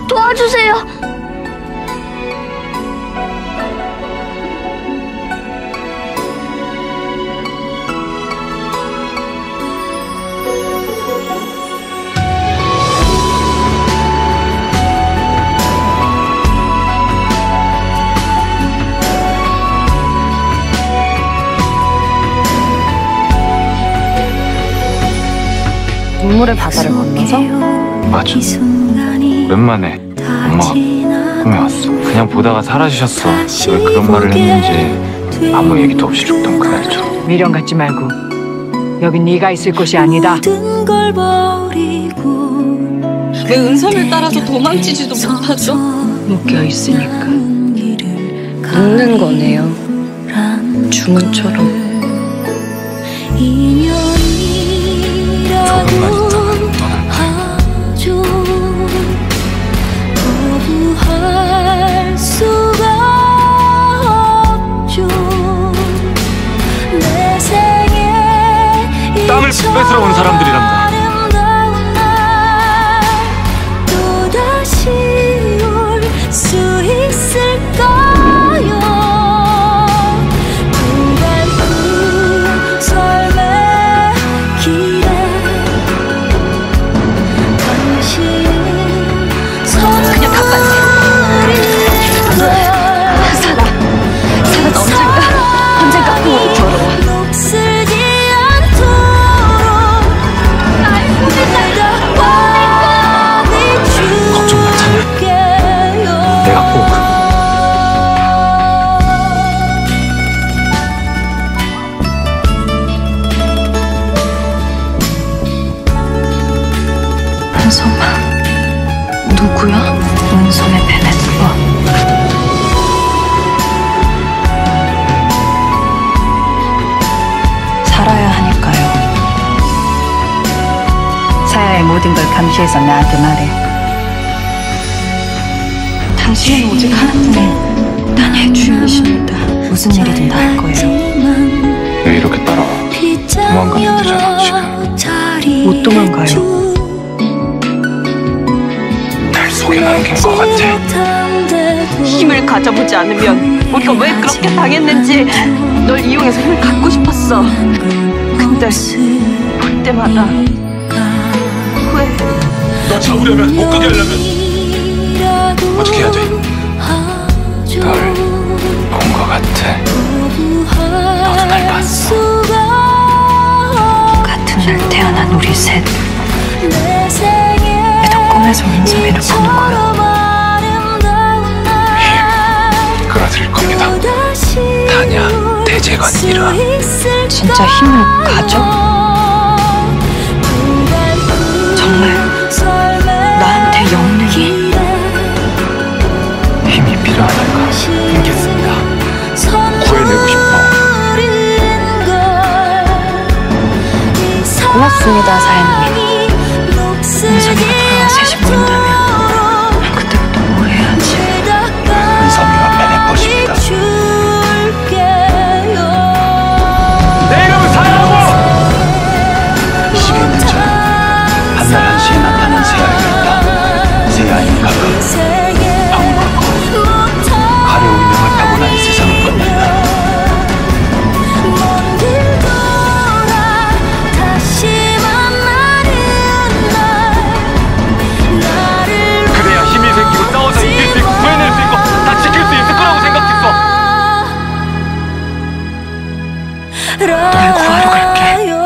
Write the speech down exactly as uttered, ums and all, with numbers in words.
도와주세요. 눈물의 바다를 건너서? 맞아. 오랜만에 엄마가 꿈에 왔어. 그냥 보다가 사라지셨어. 왜 그런 말을 했는지 아무 얘기도 없이 죽던 그날처럼. 미련 갖지 말고 여긴 네가 있을 곳이 아니다. 왜 은섬을 따라서 도망치지도 못하죠? 묶여있으니까 묶는 거네요. 주문처럼. 조금만 있다가 떠날 땀을 뺏으러 온 사람들이란다. 은섬아, 누구야? 은섬의 베네토아. 살아야 하니까요. 사야의 모든 걸 감시해서 나한테 말해. 당신은 오직 하나뿐인 단의 주인이십니다. 무슨 일이든 다 할 거예요. 왜 이렇게 따라와? 도망가면 되잖아 지금. 못 도망가요. 속에 남긴 것 같아. 힘을 가져보지 않으면 우리가 왜 그렇게 당했는지 널 이용해서 힘을 갖고 싶었어. 근데 볼 때마다 후회. 너 잡으려면, 못 가게 하려면 어떻게 해야 돼? 널 본 것 같아. 너도 날 봤어. 같은 날 태어난 우리 셋. 꿈에서 은섬이를 보는 거야. 힘 끌어들일 겁니다. 다냐 대제건이라. 진짜 힘을 가져? 정말 나한테 영능이? 힘이 필요하다니까 알겠습니다. 구해내고 싶어. 고맙습니다, 사장님. 은섬이가 돌아와 셋이 모인다면 그때부터 뭘 해야지? 은섬이와 베네포십니다. 내 이름은 사야라고! 이 시계에 있는 저는 한날 한시에 나타난 새아이가 있다. 새아이는 가끔 방울 걷고 가래 운명을 타고 난 세상을 건넨다. 널 구하러 갈게.